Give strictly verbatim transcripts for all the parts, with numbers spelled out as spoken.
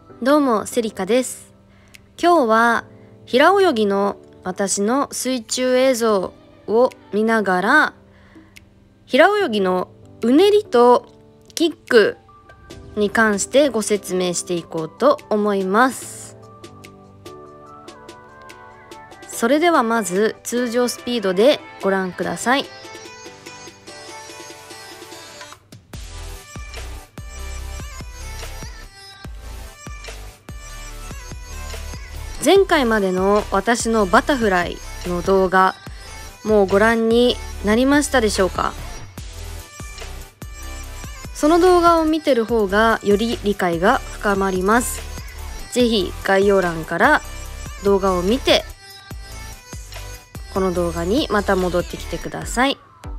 どうもセリカです。今日は平泳ぎの私の水中映像を見ながら、平泳ぎのうねりとキックに関してご説明していこうと思います。それではまず通常スピードでご覧ください。前回までの私のバタフライの動画、もうご覧になりましたでしょうか？その動画を見てる方がより理解が深まります。ぜひ概要欄から動画を見て、この動画にまた戻ってきてください。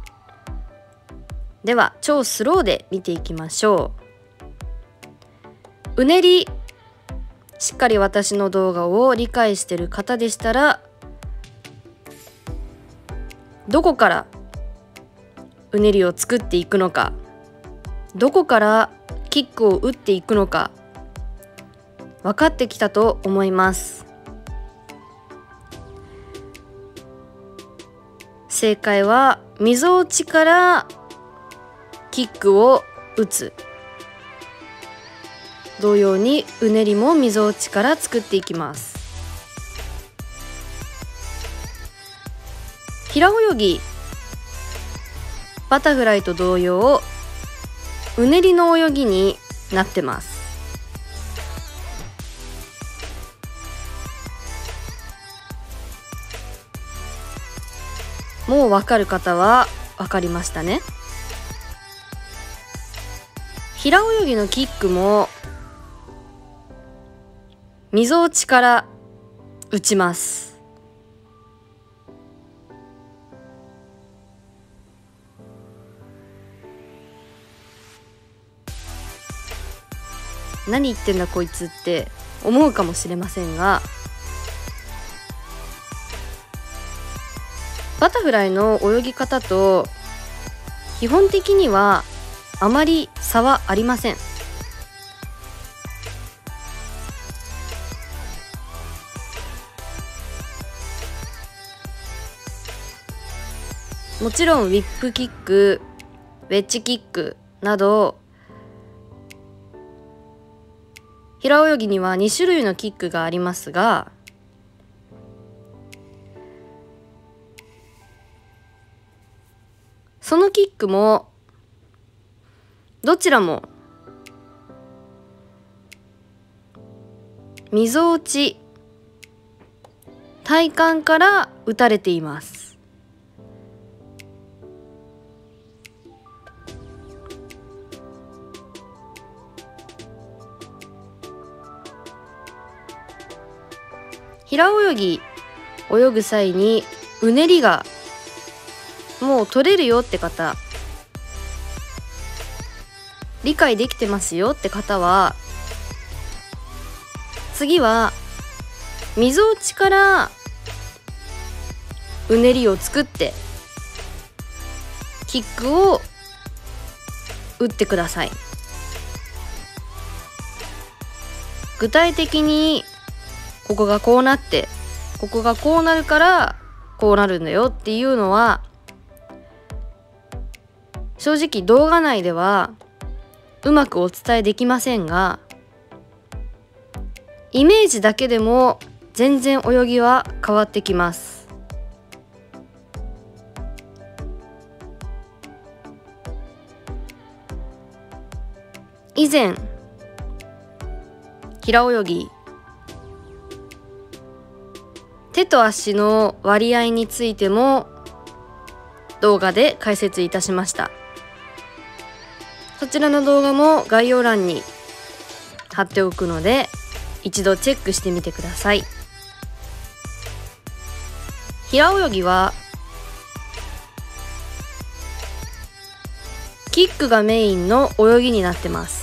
では超スローで見ていきましょう。うねり、しっかり私の動画を理解している方でしたら、どこからうねりを作っていくのか、どこからキックを打っていくのか分かってきたと思います。正解はみぞおちからキックを打つ。同様にうねりもみぞおちから作っていきます。平泳ぎ、バタフライと同様、うねりの泳ぎになってます。もうわかる方はわかりましたね。平泳ぎのキックもみぞおちから打ちます。何言ってんだこいつって思うかもしれませんが、バタフライの泳ぎ方と基本的にはあまり差はありません。もちろんウィップキック、ウェッジキックなど平泳ぎにはに種類のキックがありますが、そのキックもどちらもみぞおち、体幹から打たれています。平泳ぎ泳ぐ際にうねりがもう取れるよって方、理解できてますよって方は、次はみぞおちからうねりを作ってキックを打ってください。具体的にここがこうなって、ここがこうなるからこうなるんだよっていうのは、正直動画内ではうまくお伝えできませんが、イメージだけでも全然泳ぎは変わってきます。以前平泳ぎ手と足の割合についても動画で解説いたしました。そちらの動画も概要欄に貼っておくので、一度チェックしてみてください。平泳ぎはキックがメインの泳ぎになってます。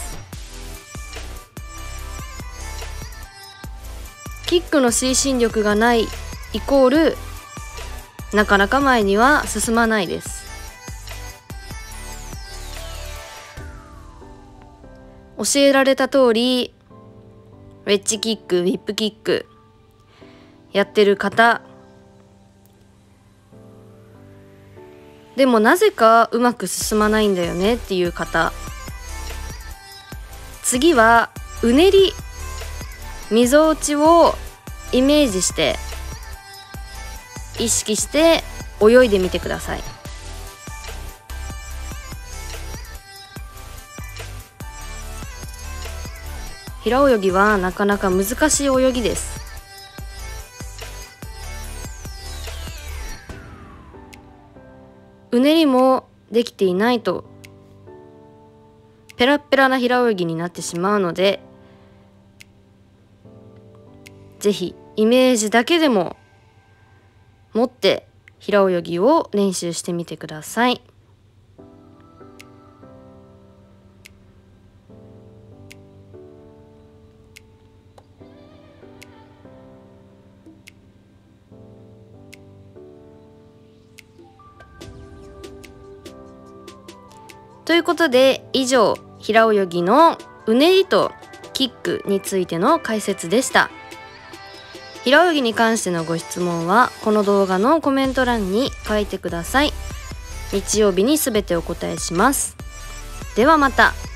キックの推進力がないイコールなかなか前には進まないです。教えられた通りウェッジキック、ウィップキックやってる方、でもなぜかうまく進まないんだよねっていう方、次はうねり、みぞおちをイメージして意識して泳いでみてください。平泳ぎはなかなか難しい泳ぎです。うねりもできていないとペラッペラな平泳ぎになってしまうので、ぜひイメージだけでも持って平泳ぎを練習してみてください。ということで、以上平泳ぎのうねりとキックについての解説でした。平泳ぎに関してのご質問はこの動画のコメント欄に書いてください。日曜日にすべてお答えします。ではまた。